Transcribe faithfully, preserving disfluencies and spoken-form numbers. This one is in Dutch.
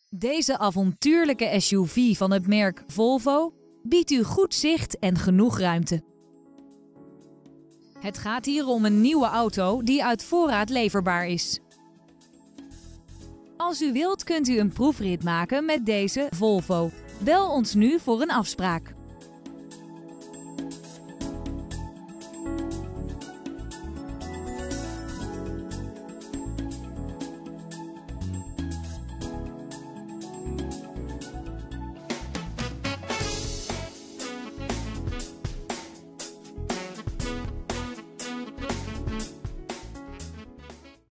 Deze avontuurlijke S U V van het merk Volvo biedt u goed zicht en genoeg ruimte. Het gaat hier om een nieuwe auto die uit voorraad leverbaar is. Als u wilt kunt u een proefrit maken met deze Volvo. Bel ons nu voor een afspraak.